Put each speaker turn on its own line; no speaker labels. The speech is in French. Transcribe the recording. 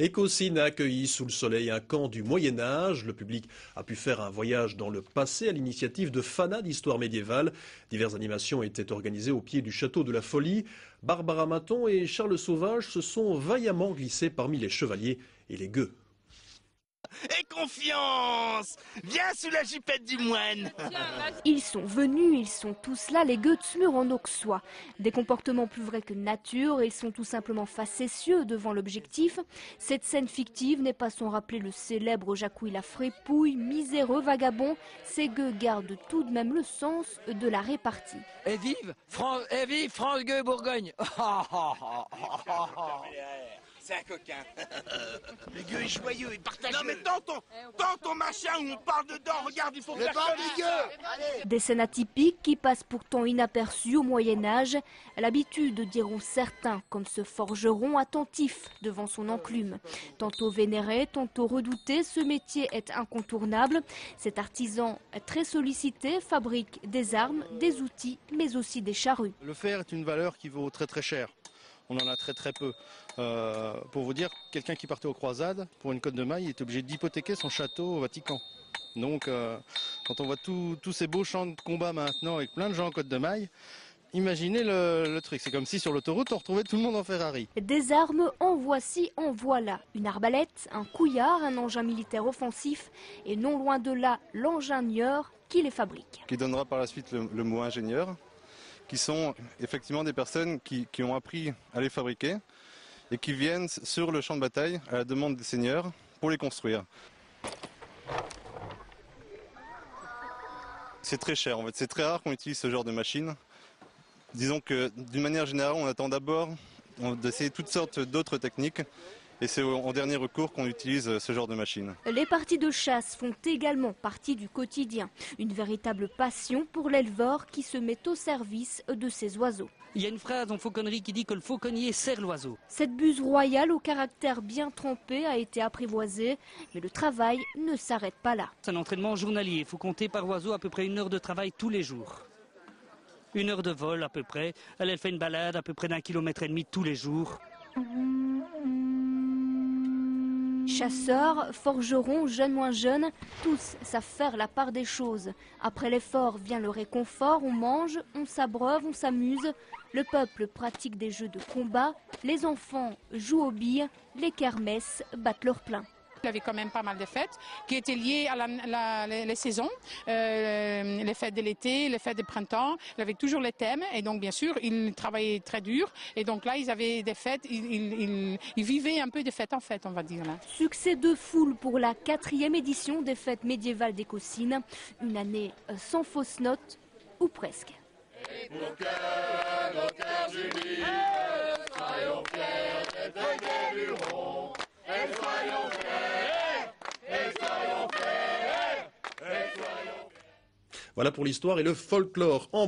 Écossynes a accueilli sous le soleil un camp du Moyen-Âge. Le public a pu faire un voyage dans le passé à l'initiative de fanas d'histoire médiévale. Diverses animations étaient organisées au pied du château de la Folie. Barbara Maton et Charles Sauvage se sont vaillamment glissés parmi les chevaliers et les gueux.
Et confiance! Viens sous la jupette du moine!
Ils sont venus, ils sont tous là, les Götzmür en Auxois. Des comportements plus vrais que nature, ils sont tout simplement facétieux devant l'objectif. Cette scène fictive n'est pas sans rappeler le célèbre Jacouille la Frépouille, miséreux vagabond. Ces gueux gardent tout de même le sens de la répartie.
Et vive France Gueux Bourgogne!
C'est un coquin. Le gueux est joyeux et partageux. Non mais dans ton machin où on parle dedans, regarde, il faut que ça.
Des scènes atypiques qui passent pourtant inaperçues au Moyen-Âge. L'habitude, diront certains, comme ce forgeron attentif devant son enclume. Tantôt vénéré, tantôt redouté, ce métier est incontournable. Cet artisan, très sollicité, fabrique des armes, des outils, mais aussi des charrues.
Le fer est une valeur qui vaut très très cher. On en a très peu. Pour vous dire, quelqu'un qui partait aux croisades, pour une cotte de maille, il était obligé d'hypothéquer son château au Vatican. Donc quand on voit tous ces beaux champs de combat maintenant avec plein de gens en cotte de maille, imaginez le truc. C'est comme si sur l'autoroute on retrouvait tout le monde en Ferrari.
Des armes, en voici, en voilà. Une arbalète, un couillard, un engin militaire offensif et non loin de là l'ingénieur qui les fabrique.
Qui donnera par la suite le mot ingénieur, qui sont effectivement des personnes qui ont appris à les fabriquer et qui viennent sur le champ de bataille à la demande des seigneurs pour les construire. C'est très cher en fait, c'est très rare qu'on utilise ce genre de machine. Disons que d'une manière générale, on attend d'abord d'essayer toutes sortes d'autres techniques. Et c'est en dernier recours qu'on utilise ce genre de machine.
Les parties de chasse font également partie du quotidien. Une véritable passion pour l'éleveur qui se met au service de ses oiseaux.
Il y a une phrase en fauconnerie qui dit que le fauconnier sert l'oiseau.
Cette buse royale au caractère bien trempé a été apprivoisée, mais le travail ne s'arrête pas là.
C'est un entraînement journalier. Il faut compter par oiseau à peu près 1 heure de travail tous les jours. 1 heure de vol à peu près. Elle fait une balade à peu près d'1,5 km tous les jours.
Chasseurs, forgerons, jeunes moins jeunes, tous savent faire la part des choses. Après l'effort vient le réconfort, on mange, on s'abreuve, on s'amuse. Le peuple pratique des jeux de combat, les enfants jouent aux billes, les kermesses battent leur plein.
Il y avait quand même pas mal de fêtes qui étaient liées à les saisons, les fêtes de l'été, les fêtes de printemps. Il y avait toujours les thèmes et donc bien sûr ils travaillaient très dur et donc là ils avaient des fêtes, ils vivaient un peu de fête en fête on va dire là.
Succès de foule pour la 4e édition des fêtes médiévales d'Écossynes, une année sans fausse note ou presque.
Et pour que nos cœurs unis, soyons fiers d'être des Lurons, et soyons fiers.
Voilà pour l'histoire et le folklore.